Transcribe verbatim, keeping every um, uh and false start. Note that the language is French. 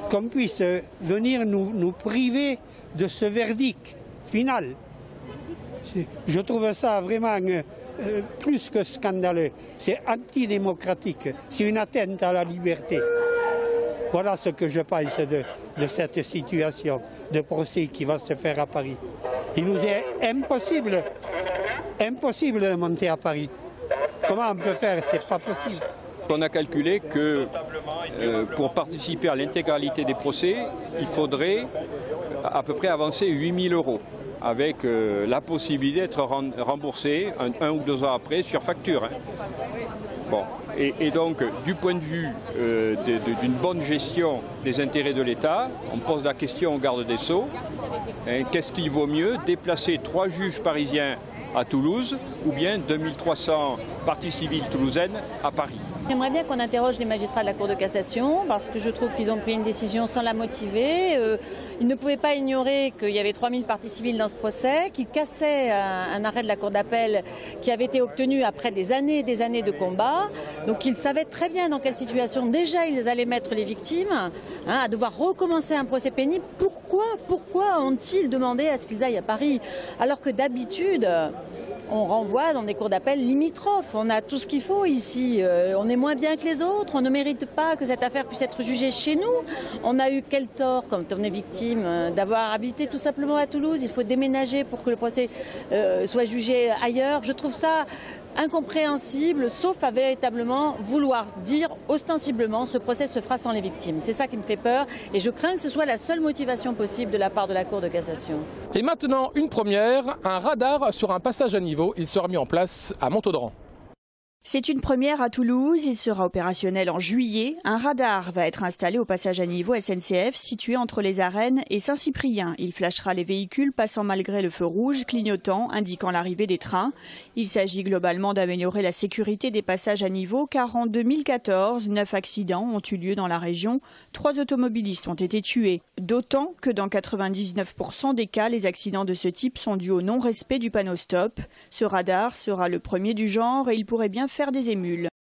qu'on puisse venir nous, nous priver de ce verdict final. Je trouve ça vraiment euh, plus que scandaleux. C'est antidémocratique, c'est une atteinte à la liberté. Voilà ce que je pense de, de cette situation de procès qui va se faire à Paris. Il nous est impossible, impossible de monter à Paris. Comment on peut faire? C'est pas possible. On a calculé que euh, pour participer à l'intégralité des procès, il faudrait à peu près avancer huit mille euros, avec euh, la possibilité d'être remboursé un, un ou deux ans après sur facture. Hein. Bon. Et, et donc, du point de vue euh, d'une bonne gestion des intérêts de l'État, on pose la question au garde des Sceaux, hein, qu'est-ce qu'il vaut mieux, déplacer trois juges parisiens à Toulouse ou bien deux mille trois cents parties civiles toulousaines à Paris? J'aimerais bien qu'on interroge les magistrats de la Cour de cassation parce que je trouve qu'ils ont pris une décision sans la motiver. Euh, ils ne pouvaient pas ignorer qu'il y avait trois mille parties civiles dans ce procès, qui cassaient un, un arrêt de la Cour d'appel qui avait été obtenu après des années et des années de combat. Donc ils savaient très bien dans quelle situation déjà ils allaient mettre les victimes, hein, à devoir recommencer un procès pénible. Pourquoi, pourquoi ont-ils demandé à ce qu'ils aillent à Paris alors que d'habitude on renvoie dans des cours d'appel limitrophes? On a tout ce qu'il faut ici. Euh, on est moins bien que les autres. On ne mérite pas que cette affaire puisse être jugée chez nous. On a eu quel tort, quand on est victime, euh, d'avoir habité tout simplement à Toulouse? Il faut déménager pour que le procès euh, soit jugé ailleurs. Je trouve ça incompréhensible, sauf à véritablement vouloir dire ostensiblement ce procès se fera sans les victimes. C'est ça qui me fait peur et je crains que ce soit la seule motivation possible de la part de la Cour de cassation. Et maintenant, une première, un radar sur un passage à niveau. Il sera mis en place à Montaudan. C'est une première à Toulouse, il sera opérationnel en juillet. Un radar va être installé au passage à niveau S N C F situé entre les Arènes et Saint-Cyprien. Il flashera les véhicules passant malgré le feu rouge, clignotant, indiquant l'arrivée des trains. Il s'agit globalement d'améliorer la sécurité des passages à niveau car en deux mille quatorze, neuf accidents ont eu lieu dans la région. Trois automobilistes ont été tués. D'autant que dans quatre-vingt-dix-neuf pour cent des cas, les accidents de ce type sont dus au non-respect du panneau stop. Ce radar sera le premier du genre et il pourrait bien faire des émules.